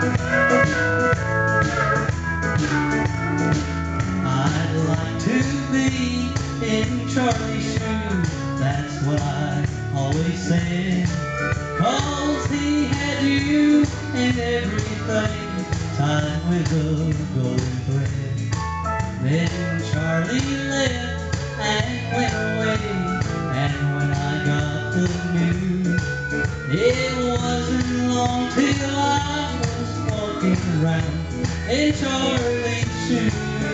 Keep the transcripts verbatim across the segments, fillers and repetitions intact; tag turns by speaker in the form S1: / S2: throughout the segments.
S1: I'd like to be in Charlie's shoes, that's what I always said. 'Cause he had you and everything tied with a golden thread. Then Charlie left and went away, and when I got the news, it wasn't long till I was walking around in Charlie's shoes.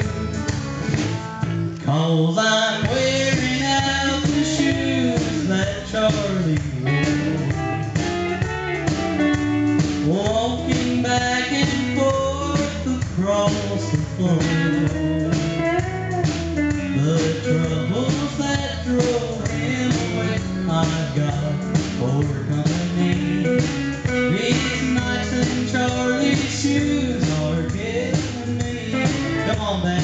S1: 'Cause I'm wearing out the shoes that Charlie wore, walking back and forth across the floor. The troubles that drove him away, I've got for company. These nights in Charlie's shoes are killing me. Come on, man.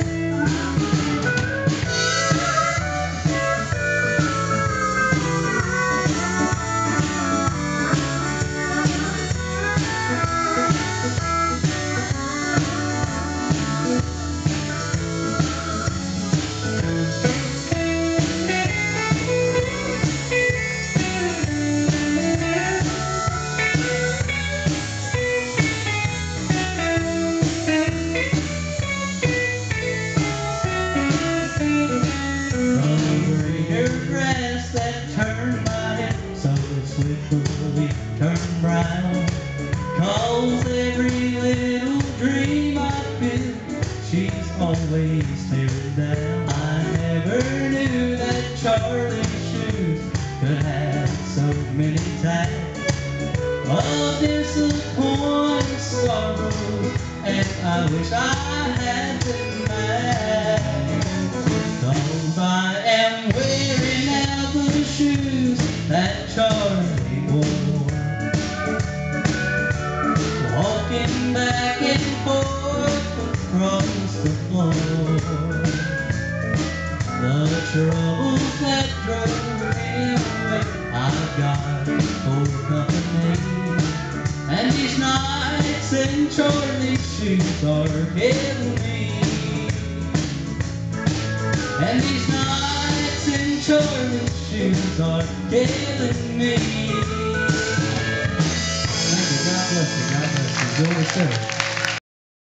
S1: Swiftly turn round, 'cause every little dream I built, she's always tearing down. I never knew that Charlie's shoes could have so many tags of disappointment, sorrow, and I wish I had them back. 'Cause I am wearing out the shoes that Charlie wore, walking back and forth across the floor. The troubles that drove him away, I've got for company. And these nights in Charlie's shoes are killing me. And these nights in Charlie's shoes are killing me.
S2: Thank you. God bless you. God bless you. Go with